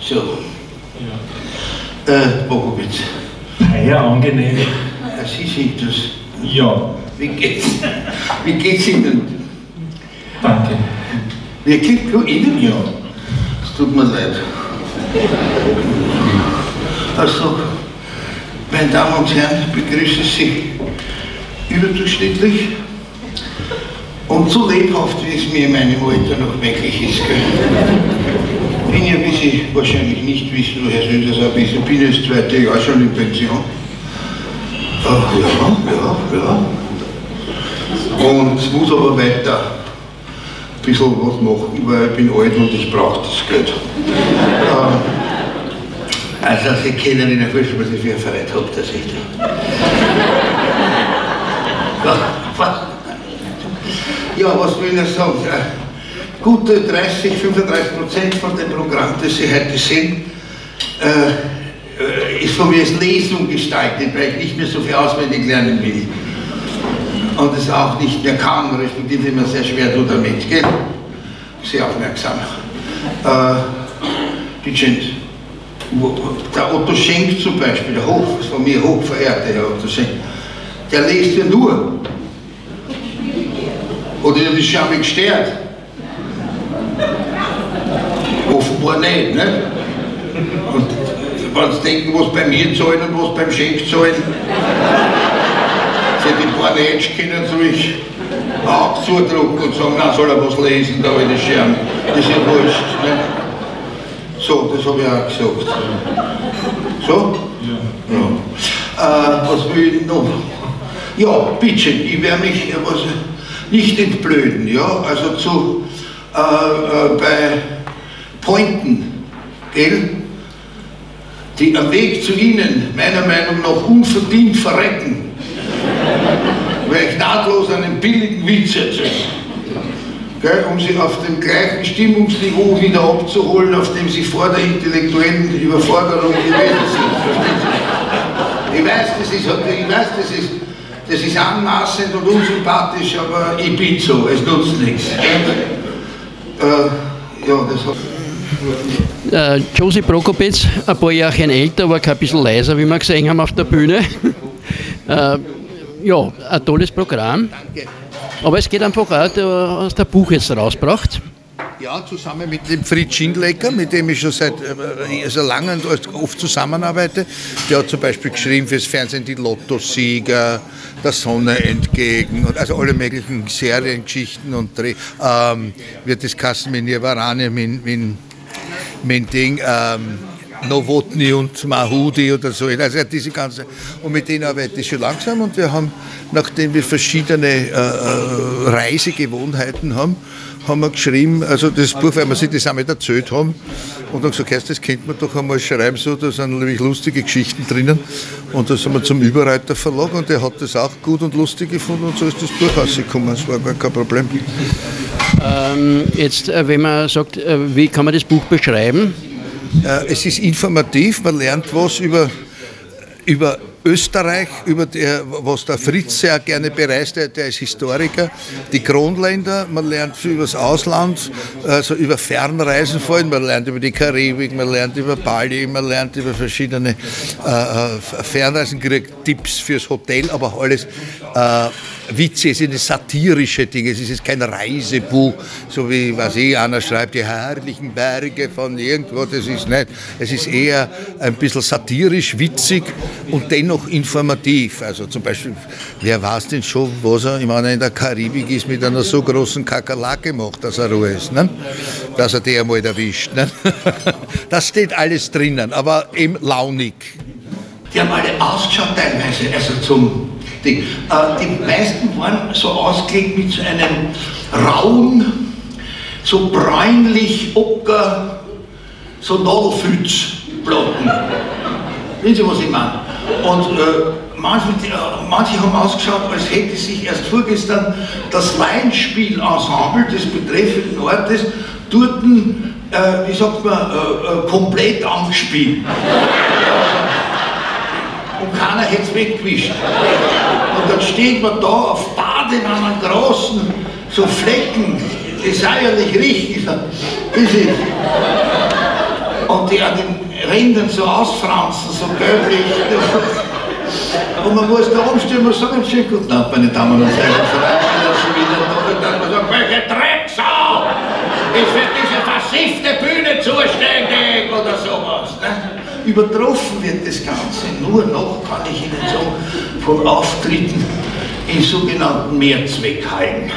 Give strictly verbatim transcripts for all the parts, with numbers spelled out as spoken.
So. Ja. Äh, Bogowitz. Ja, angenehm. Ja, Sie sind das. Ja. Wie geht's? Wie geht's Ihnen? Danke. Wirklich? Ihnen? Ja. Es tut mir leid. Also, meine Damen und Herren, ich begrüße Sie überdurchschnittlich und so lebhaft, wie es mir in meinem Alter noch möglich ist. Ich bin ja, wie Sie wahrscheinlich nicht wissen, woher Sie das auch wissen, bin ja das zweite Jahr schon in Pension. Ach, ja, ja, ja. Und muss aber weiter ein bisschen was machen, weil ich bin alt und ich brauche das Geld. Also, Sie kennen in der Früh, was ich für einen Verein habe, tatsächlich. Ja, was will ich sagen? Gute dreißig, fünfunddreißig Prozent von dem Programm, das Sie heute sehen, äh, ist von mir als Lesung gestaltet, weil ich nicht mehr so viel auswendig lernen will. Und es auch nicht mehr kann, respektive immer sehr schwer tut damit, gell? Sehr aufmerksam. Äh, die Gent. Der Otto Schenk zum Beispiel, der hoch, von mir hochverehrte Herr Otto Schenk, der liest ja nur. Oder das ist schon gestört. Offenbar nicht, ne? Und wenn Sie denken, was bei mir zahlen und was beim Schenk zahlen, sie die paar Netsch können sich auch zudrucken und sagen, na soll er was lesen, da will ich scherben. Das ist ja wurscht, ne? So, das habe ich auch gesagt. So? Ja. Ja. Äh, was will ich noch? Ja, bitte, ich werde mich was, nicht entblöden, ja, also zu, äh, äh, bei Pointen, gell, die am Weg zu Ihnen meiner Meinung nach unverdient verrecken, weil ich nahtlos einen billigen Witz erzähle. Gell, um sie auf dem gleichen Stimmungsniveau wieder abzuholen, auf dem sie vor der intellektuellen Überforderung gewesen sind. Ich weiß, das ist, ich weiß, das ist, das ist anmaßend und unsympathisch, aber ich bin so, es nutzt nichts. Äh, ja, das hat... Äh, Josie Prokopetz, ein paar Jahre älter, aber kein bisschen leiser, wie wir gesehen haben auf der Bühne. äh, ja, ein tolles Programm. Danke. Aber es geht einfach auch, du hast ein Buch jetzt rausgebracht. Ja, zusammen mit dem Fritz Schindlecker, mit dem ich schon seit äh, so lange und oft zusammenarbeite. Der hat zum Beispiel geschrieben fürs Fernsehen die Lottosieger, der Sonne entgegen und also alle möglichen Seriengeschichten und Dreh. Ähm, wird das Kassen mit Nirvarane, mit, mit, mit Ding, ähm, Novotny und Mahudi oder so, also diese ganze, und mit denen arbeite ich schon langsam und wir haben, nachdem wir verschiedene äh, Reisegewohnheiten haben, haben wir geschrieben, also das Buch, weil wir sich das auch mit erzählt haben und dann gesagt, das könnte man doch einmal schreiben, so, da sind nämlich lustige Geschichten drinnen und da sind wir zum Überreiter Verlag und der hat das auch gut und lustig gefunden und so ist das Buch rausgekommen, das war gar kein Problem. Ähm, jetzt, wenn man sagt, wie kann man das Buch beschreiben? Es ist informativ, man lernt was über, über Österreich, über der, was der Fritz sehr gerne bereist, der, der ist Historiker, die Kronländer, man lernt viel über das Ausland, also über Fernreisen vor allem, man lernt über die Karibik, man lernt über Bali, man lernt über verschiedene äh, Fernreisen, kriegt Tipps fürs Hotel, aber auch alles äh, Witze, es sind satirische Dinge, es ist jetzt kein Reisebuch, so wie, was eh einer schreibt, die herrlichen Berge von irgendwo, das ist nicht. Es ist eher ein bisschen satirisch, witzig und dennoch informativ. Also zum Beispiel, wer weiß denn schon, was er, ich meine, in der Karibik ist, mit einer so großen Kakerlake macht, dass er Ruhe ist, ne? Dass er die einmal erwischt. Ne? Das steht alles drinnen, aber eben launig. Die haben alle ausgeschaut teilweise, also zum Ding. Äh, die meisten waren so ausgelegt mit so einem rauen, so bräunlich, ocker, so Nadelfützplatten. Wissen Sie, was ich meine? Und äh, manche, äh, manche haben ausgeschaut, als hätte sich erst vorgestern das Laienspielensemble des betreffenden Ortes dort, äh, wie sagt man, äh, äh, komplett angespielt. Und keiner hätte es weggewischt. Und dann steht man da auf Badewannen großen, so Flecken, das sei ja nicht richtig. Und und die an den Rändern so ausfransen, so gelblich. Und man muss da umstehen und sagen, schönen guten Abend, meine Damen und Herren, Vereine, das schon wieder da, und dann sagt, welche Drecksau ist für diese versiffte Bühne zuständig oder sowas. Ne? Übertroffen wird das Ganze nur noch, kann ich Ihnen sagen, von Auftritten in sogenannten Mehrzweckheimen.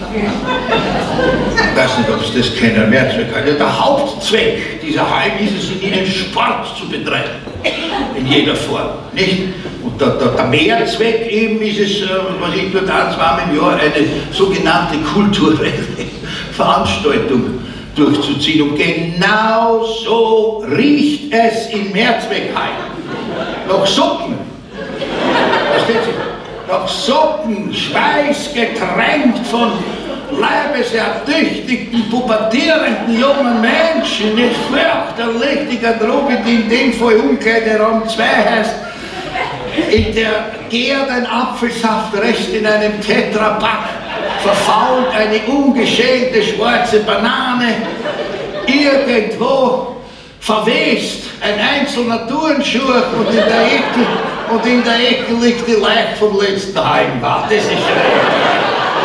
Ich weiß nicht, ob Sie das kennen, Mehrzweckheim. Der Hauptzweck dieser Heim ist es, in ihnen Sport zu betreiben. In jeder Form. Nicht? Und der, der, der Mehrzweck eben ist es, äh, was ich dort ein, zweimal im Jahr, eine sogenannte kulturelle Veranstaltung durchzuziehen. Und genau so riecht es in Mehrzweckheim. Nach Suppen. Versteht Sie? Nach Suppen, Schweiß getränkt von leibesertüchtigten, pubertierenden jungen Menschen, nicht fürchterlich, die Garderobe, die in dem Fall Umkleideraum zwei heißt, in der gärenden Apfelsaft-Rest in einem Tetrapack, verfault eine ungeschälte schwarze Banane, irgendwo verwest ein einzelner Turnschuh und in der Ecke, und in der Ecke liegt die Leiche vom letzten Heimbad. Das ist schräg.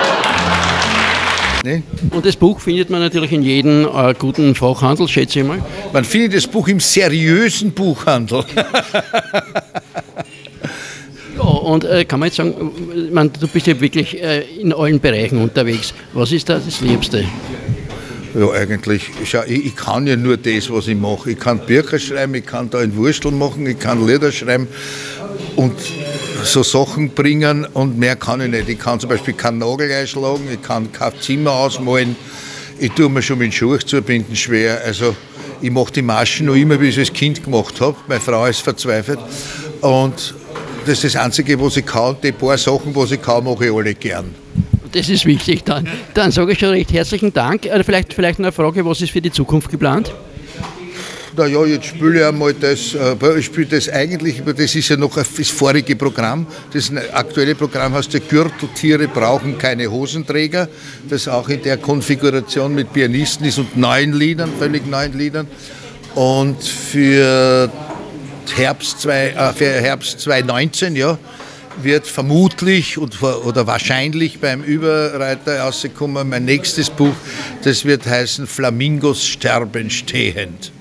Nee. Und das Buch findet man natürlich in jedem äh, guten Fachhandel, schätze ich mal. Man findet das Buch im seriösen Buchhandel. Ja, und äh, kann man jetzt sagen, man, du bist ja wirklich äh, in allen Bereichen unterwegs. Was ist da das Liebste? Ja, eigentlich, schau, ich, ich kann ja nur das, was ich mache. Ich kann Bücher schreiben, ich kann da ein Wurstel machen, ich kann Lieder schreiben und so Sachen bringen und mehr kann ich nicht. Ich kann zum Beispiel keinen Nagel einschlagen, ich kann kein Zimmer ausmalen, ich tue mir schon mit den Schuhen zubinden schwer. Also ich mache die Maschen noch immer, wie ich es als Kind gemacht habe. Meine Frau ist verzweifelt und das ist das Einzige, was ich kann. Die paar Sachen, was ich kann, mache ich alle gern. Das ist wichtig dann. Dann sage ich schon recht herzlichen Dank. Vielleicht, vielleicht noch eine Frage, was ist für die Zukunft geplant? Naja, jetzt spiele ich einmal das, äh, ich spiele das eigentlich, das ist ja noch das vorige Programm. Das aktuelle Programm heißt ja Gürteltiere brauchen keine Hosenträger. Das auch in der Konfiguration mit Pianisten ist und neuen Liedern, völlig neuen Liedern. Und für Herbst, zwei, äh, für Herbst zweitausendneunzehn, ja, wird vermutlich und, oder wahrscheinlich beim Überreiter rauskommen mein nächstes Buch, das wird heißen Flamingos sterben stehend.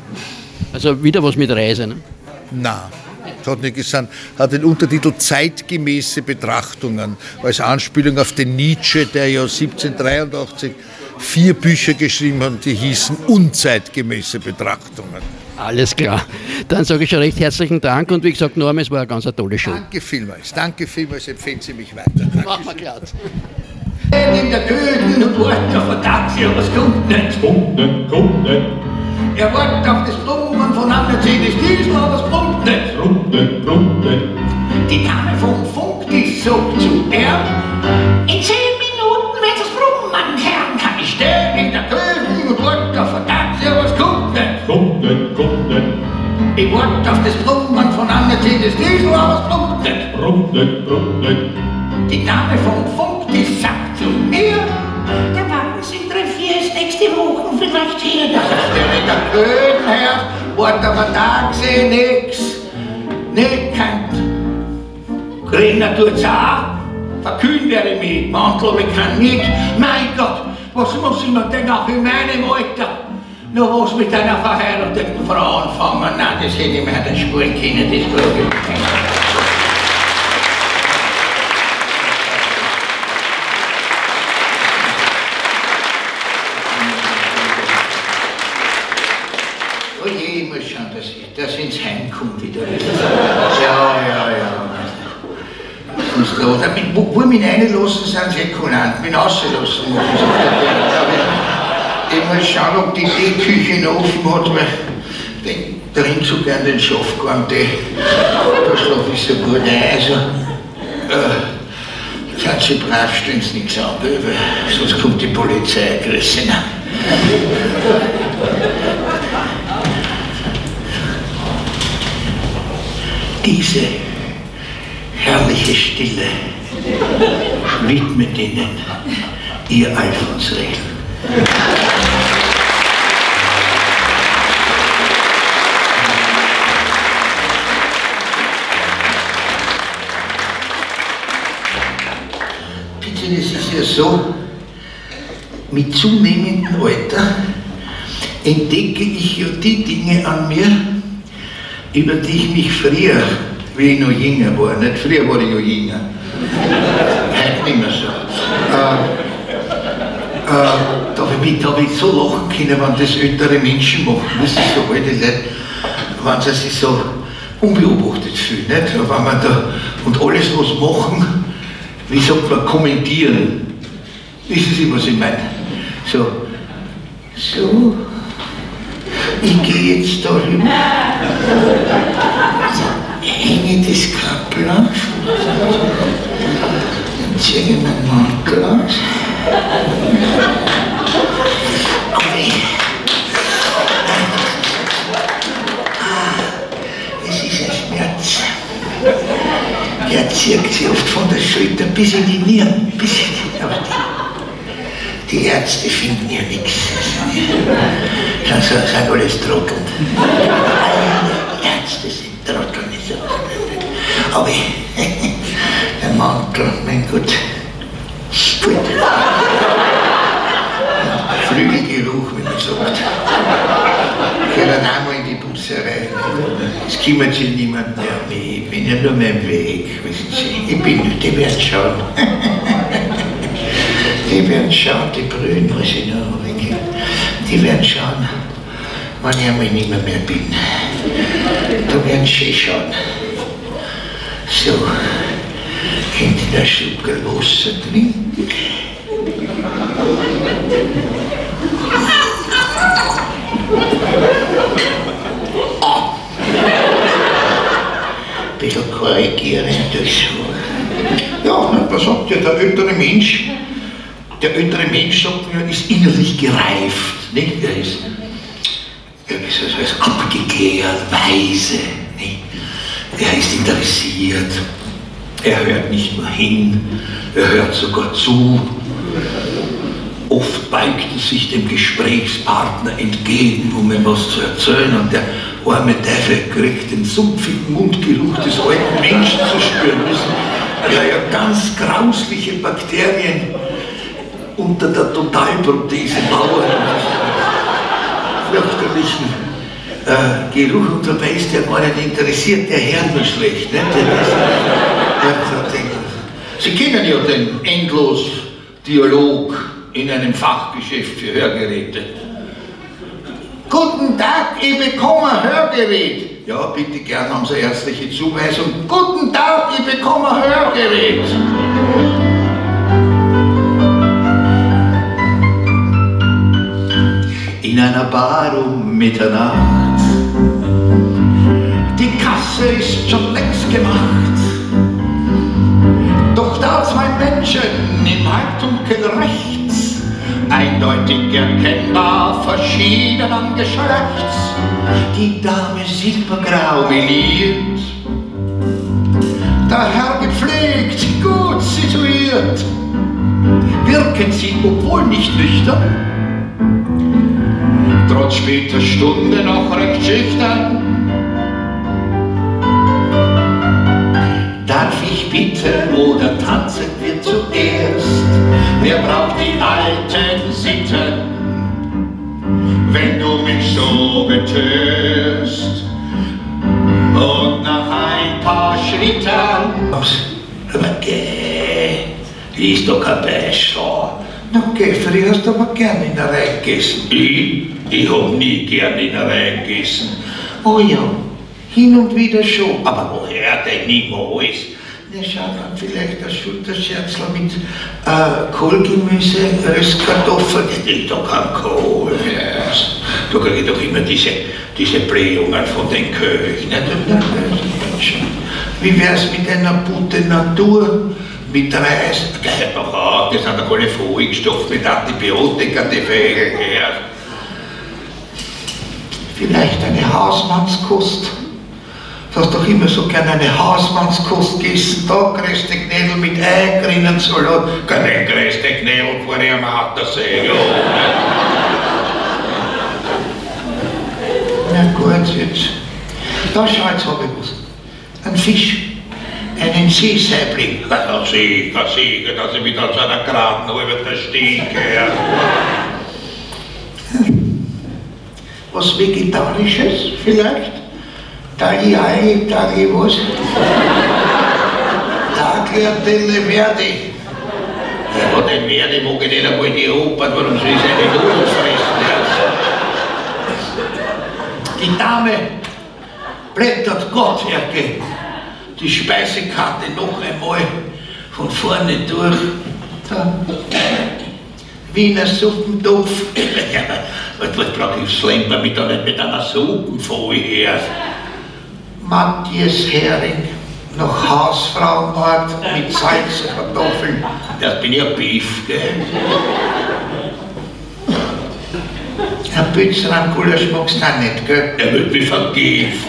Also wieder was mit Reise, ne? Nein, das hat nicht gesagt. Hat den Untertitel Zeitgemäße Betrachtungen, als Anspielung auf den Nietzsche, der ja siebzehnhundertdreiundachtzig vier Bücher geschrieben hat, die hießen Unzeitgemäße Betrachtungen. Alles klar. Dann sage ich schon recht herzlichen Dank und wie gesagt, Norm, es war eine ganz tolle Show. Danke vielmals, danke vielmals, empfehlen Sie mich weiter. Danke. Mach mal klar. In der Köden und wartet auf ein Taxi, aber es kommt nicht. Kommt nicht, kommt nicht, Er wartet auf das Brummen von einem Mercedes-Diesel, aber es brummt nicht. brummt nicht, brummt nicht. Die Dame vom Funk, die sagt zu er, in zehn Minuten wird es brummen, mein Herrn. Kann ich stehen in der Köden und warte auf ein Taxi, aber es kommt nicht. Kommt nicht, kommt nicht, Ich warte auf das Brummen von einem Mercedes-Diesel, aber es brummt nicht. brummt nicht, brummt nicht. Die Dame vom Funk, die sagt zu mir, der Wagen sind drei, vier, ist nächste Woche vielleicht hier. Das ist der in der Köden, Herr. Wart auf einen Tag, seh nix. Nicht kein Grüner tut's auch. Verkühlen werde ich mich, Mantel, ich kann nicht. Mein Gott, was muss ich mir denn auch in meinem Alter noch was mit einer verheirateten Frau anfangen? Nein, das hätte ich mir nicht spüren können, das glaube ich nicht. Oh je, ich muss schauen, dass ich das ins Heim kommt wieder. Ja, ja, ja. Und da, damit, wo, wo mich reinlassen, sind sie kulant. Mich rausgelassen machen sie auf der Welt. Ich muss schauen, ob die Teeküche noch offen hat, weil ich trinke so gern den Schafgarn-Tee. Da schlafe ich so gut ein. Also, äh, sind sie brav, stellen sie nichts an, weil sonst kommt die Polizei gerissen. Diese herrliche Stille widmet Ihnen Ihr Alfons Rehl. es so, mit zunehmendem Alter entdecke ich ja die Dinge an mir, über die ich mich früher, wie ich noch jünger war, nicht früher war ich ja jünger, heute nicht mehr so, äh, äh, damit habe ich so lachen können, wenn das ältere Menschen machen, das ist so alte Leute, wenn sie sich so unbeobachtet fühlen, nicht? Wenn man da, und alles was machen, wie sagt man, kommentieren. Wissen Sie, was ich meine? So, so, ich gehe jetzt da rüber, hänge das Kappel auf, dann ziehe ich meinen Mantel aus. Es ist ein Schmerz. Der zieht sie oft von der Schulter bis in die Nieren, bis in die, aber die, die Ärzte finden ja nichts. Das sind alles Trottel. Die Ärzte sind Trottel, nicht so. Aber der Mantel, mein Gott. Flügelgeruch, wie man sagt. Ich gehe dann einmal in die Busserei. Es kümmert sich niemand mehr um mich. Ich bin ja nur mein Weg, wissen Sie. Ich bin, die werden schauen. Die werden schauen, die Brühen, was ich noch habe. Die werden schauen, wann ich einmal nicht mehr, mehr bin. Da werden sie schauen. So, könnt ihr da Schluckerl Wasser trinken? Ah. Ein bisschen korrigieren das. Ja, was sagt ja der ältere Mensch? Der ältere Mensch, sagt man, ist innerlich gereift. Nicht? Er ist, er ist also abgeklärt, weise. Nicht? Er ist interessiert. Er hört nicht nur hin, er hört sogar zu. Oft beugt er sich dem Gesprächspartner entgegen, um ihm was zu erzählen, und der arme Teufel kriegt den sumpfigen Mundgeruch des alten Menschen zu spüren müssen, der ja ganz grausliche Bakterien unter der Totalprothese mauert, fürchterlichen äh, Geruch, und dabei ist der gar nicht interessiert, der hört nur schlecht. Nicht? Der ist, der, der, Sie kennen ja den endlos Dialog in einem Fachgeschäft für Hörgeräte. Guten Tag, ich bekomme ein Hörgerät. Ja, bitte gern, haben Sie ärztliche Zuweisung. Guten Tag, ich bekomme ein Hörgerät. In einer Bar um Mitternacht, die Kasse ist schon längst gemacht, doch da zwei Menschen im Halbdunkel rechts, eindeutig erkennbar verschiedenen Geschlechts, die Dame silbergrau meliert, der Herr gepflegt, gut situiert, wirken sie, obwohl nicht nüchtern, trotz später Stunde noch recht schüchtern. Darf ich bitten, oder tanzen wir zuerst? Wer braucht die alten Sitten, wenn du mich so betörst? Und nach ein paar Schritten, aber geh, ist doch kein Beispiel. Na geh, früher hast du aber gern in der Reihe gegessen. Ich? Ich hab nie gern in der Reihe gegessen. Oh ja, hin und wieder schon. Aber woher denn niemals? Na schau dann, vielleicht ein Schulterscherzl mit äh, Kohlgemüse, Röstkartoffeln. Das ist doch kein Kohl. Ja. Da krieg ich doch immer diese, diese Blähungen von den Köchen. Wie wär's mit einer Butte Natur? Mit Reis? Das ist doch auch, die sind doch alle vollgestopft mit Antibiotika, die Vögel. Ja. Vielleicht eine Hausmannskost. Du hast doch immer so gerne eine Hausmannskost gegessen. Da größte Knädel mit Ei, grünen Salat. Keine größte Knädel vor ihrem Attersee. Ja. Na gut, jetzt. Da schau, jetzt habe ich was. Ein Fisch. einen Seesaibling. Ja, sicher, sicher, dass ich wieder zu einer geraden halben Stiege. Was Vegetarisches vielleicht? Tagliai, Tagli was? Tagliatelle Verdi. Ja, den Verdi mag ich nicht einmal in die Oper, warum soll ich seine Nudeln fressen? Die Dame blättert Gott ergeben die Speisekarte noch einmal von vorne durch. Da. Wiener Suppentopf. Was, was brauche ich Slamper mit, nicht mit einer Suppenfolie her? Matthias Hering, noch Hausfrauenmord mit Salz und Kartoffeln. Das bin ja Beef, gell? Ein Pützerangulasch magst du auch nicht, gell? Der wird mich vergiften.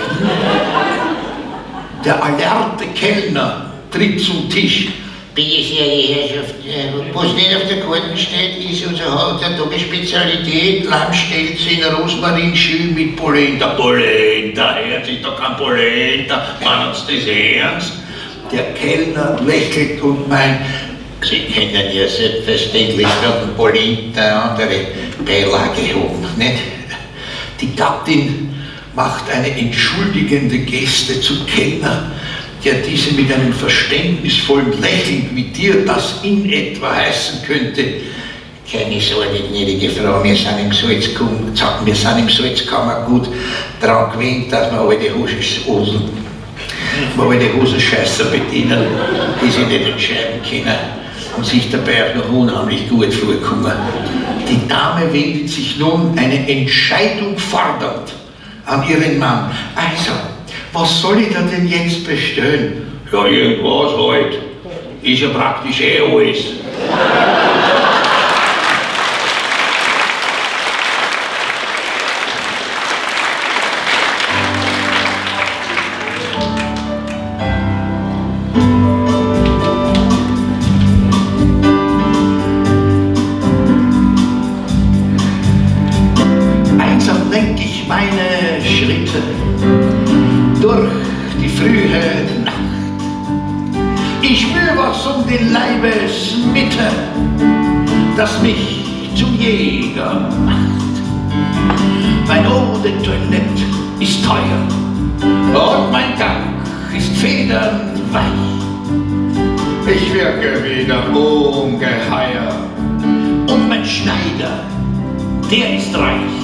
Der alerte Kellner tritt zum Tisch. Bitte sehr, die Herrschaft, was nicht auf der Karte steht, ist unser Tagesspezialität Lammstelze in Rosmarinschül mit Polenta. Polenta, hört sich doch kein Polenta, meinen Sie das ernst? Der Kellner lächelt und meint, Sie kennen ja selbstverständlich noch ein Polenta, andere Beilage haben, nicht? Die Gattin macht eine entschuldigende Geste zum Kellner, der diese mit einem verständnisvollen Lächeln quittiert, das in etwa heißen könnte: Keine Sorge, gnädige Frau, wir sind im Salzkammer, wir sind im Salzkammer gut daran gewöhnt, dass wir alle die Hosen, alle die Hosenscheißer bedienen, die sich nicht entscheiden können und sich dabei auch noch unheimlich gut vorkommen. Die Dame wendet sich nun eine Entscheidung fordernd an ihren Mann. Also, was soll ich da denn jetzt bestellen? Ja, irgendwas halt. Ist ja praktisch eh alles. Einsam lenk ich meine Schritte durch die frühe Nacht. Ich spür was um die Leibesmitte, das mich zum Jäger macht. Mein Eau de Toilette ist teuer und mein Gang ist federnweich. Ich wirke wieder ungeheuer und mein Schneider, der ist reich.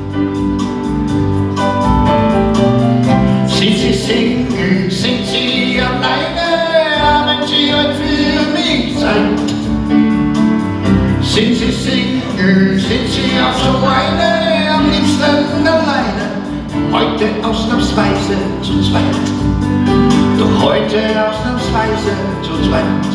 Sind Sie Single, sind Sie alleine, haben Sie heute für mich Zeit? Sind Sie Single, sind Sie auch so eine, am liebsten alleine, heute ausnahmsweise zu zweit. Doch heute ausnahmsweise zu zweit.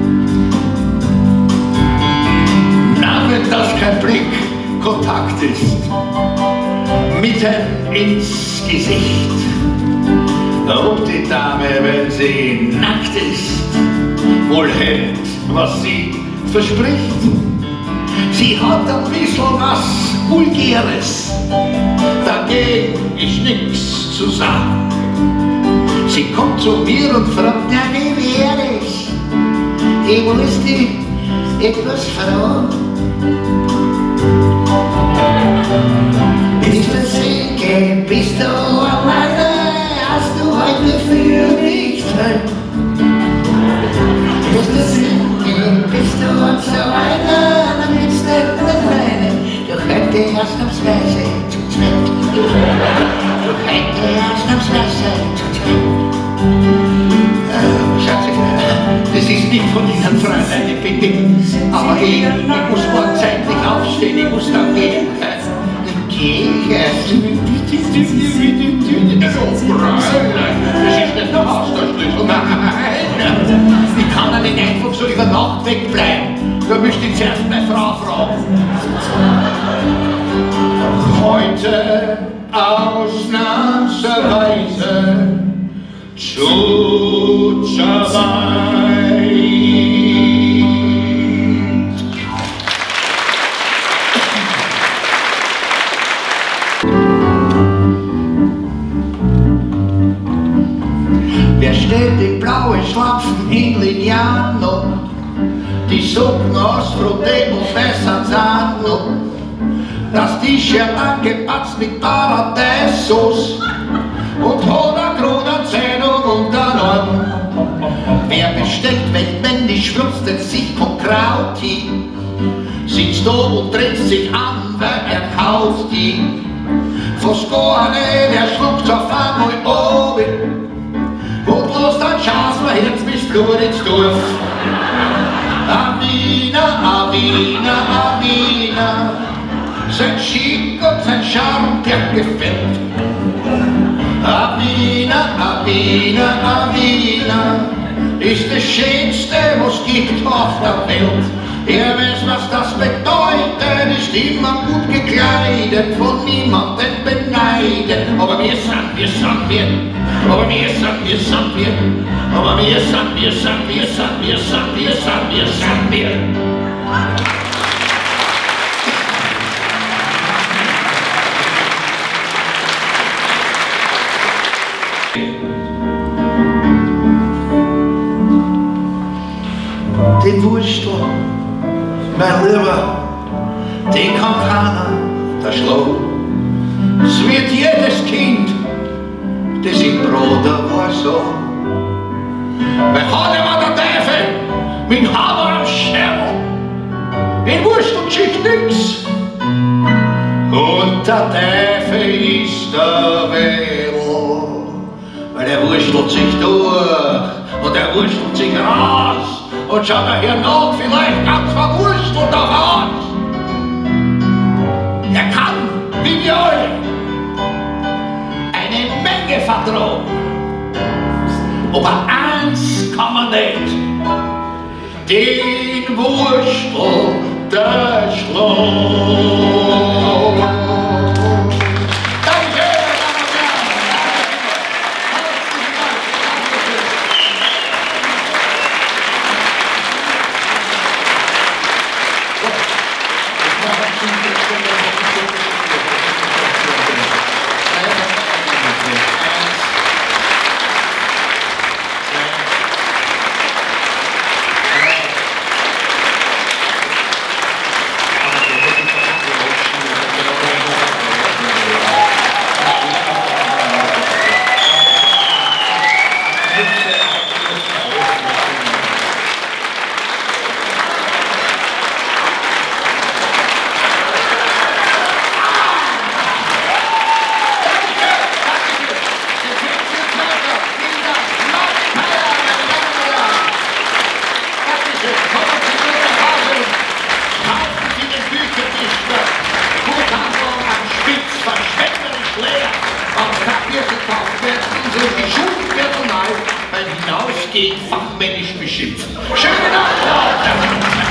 Na, wenn das kein Blickkontakt ist, mitten ins Gesicht. Ob die Dame, wenn sie nackt ist, wohl hält, was sie verspricht. Sie hat ein bisschen was Vulgäres, dagegen ist nichts zu sagen. Sie kommt zu mir und fragt, ja, wie wäre ich? Ich muss dich etwas fragen. Bist du sicher, bist du alleine? Hast du heute für mich Zeit? Bist du Single, bist du und so weiter, am liebsten alleine, doch heute ausnahmsweise zu zweit. Doch heute ausnahmsweise zu zweit. Schatz, das ist nicht von Ihnen, Fräulein, ich bitte, aber ich, ich muss morgen zeitlich aufstehen, ich muss dann gehen. Geh jetzt. Das ist nicht der Hausschlüssel. Nein. Ich kann ja nicht einfach so über Nacht wegbleiben. Da müsste ich zuerst meine Frau fragen. Heute ausnahmsweise zu zweit. Wer steht die blauen Schlapfen in Lignano, die Socken aus Frotte und Messanzano, das T-Shirt angepatzt mit Paradeisos und hundert Kronen Zähnung unter Arm. Wer bestellt weltmännisch würstet sich von Krauti, sitzt da und dreht sich an, wer er kauft die. Fast gar nicht, er schluckt auf einmal oben und lässt ein Chance, mein Herz bis Blut ins Dorf. Avina, Avina, Avina, sein Schick und sein Charme, der gefällt. Avina, Avina, Avina, ist das Schönste, was gibt auf der Welt. Er weiß, was das bedeutet, ist immer gut gekleidet, von niemandem beneidet. Aber wir sind, wir sind, wir, aber wir sind, wir sind, wir, aber wir sind, wir sind, wir sind, wir sind, wir sind, wir sind, wir. Den Wurstel, mein Lieber, den kann keiner verschlagen. Es wird jedes Kind, das im Bruder war so. Weil hat immer der Teufel mit dem Hammer am Schädel, in Wurstelgeschicht nix. Und der Teufel ist der Wedel, weil er wurstelt sich durch und er wurstelt sich raus. Und schaut daher nach, vielleicht ganz verwurstelt daraus. Er kann, wie wir alle, eine Menge vertrauen. Aber eins kann man nicht, den Wurstel der Schlag. Fachmännisch beschimpft. Schönen Applaus!